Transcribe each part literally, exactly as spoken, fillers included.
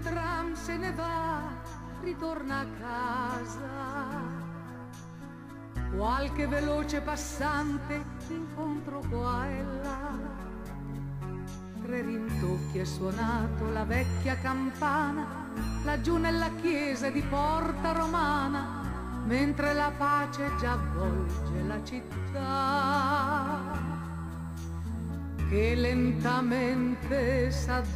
tram se ne va, ritorna a casa. Qualche veloce passante incontro qua e là. Tre rintocchi è suonato la vecchia campana, laggiù nella chiesa di Porta Romana, mentre la pace già avvolge la città, che lentamente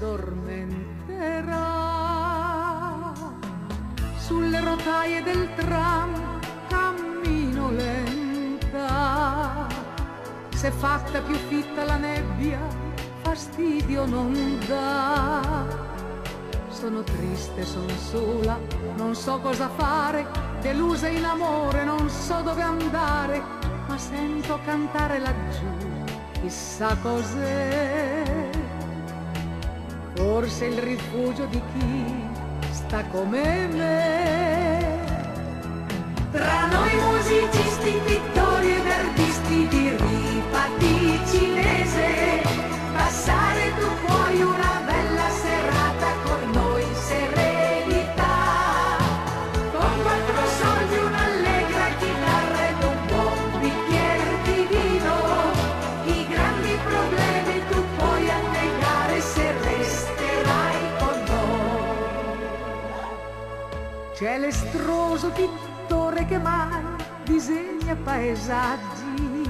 s'addormenterà. Sulle rotaie del tram cammino lenta, s'è fatta più fitta la nebbia, fastidio non dà. Sono triste, son sola, non so cosa fare, delusa in amore, non so dove andare, ma sento cantare laggiù, chissà cos'è. Forse il rifugio di chi sta come me. Tra noi musicisti, pittori ed artisti di ripati cinese, passare tu puoi una bella serata con noi, serenità, con quattro soldi, un'allegra chitarra ed un buon bicchiere di vino. I grandi problemi tu puoi annegare se resterai con noi. C'è l'estroso pittore che mai disegna paesaggi,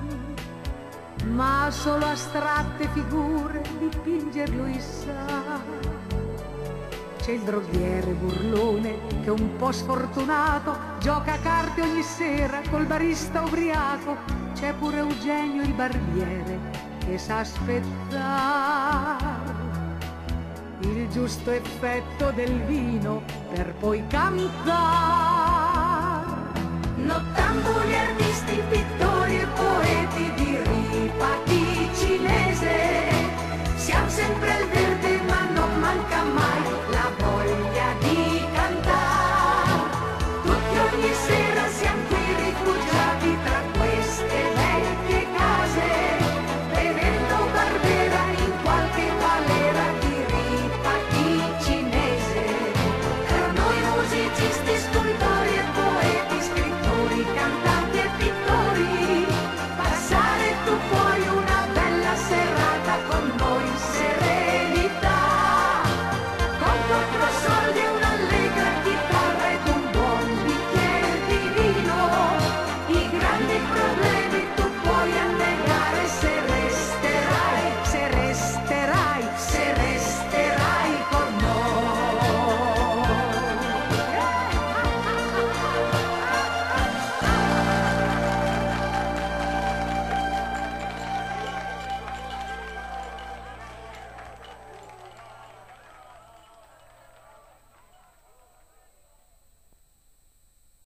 ma solo astratte figure dipinger lui sa. C'è il droghiere burlone che un po' sfortunato gioca a carte ogni sera col barista ubriaco. C'è pure Eugenio il barbiere che sa aspettare il giusto effetto del vino per poi cantare. Nottambuli, artisti, pittori e poeti di ripati cinese, siamo sempre al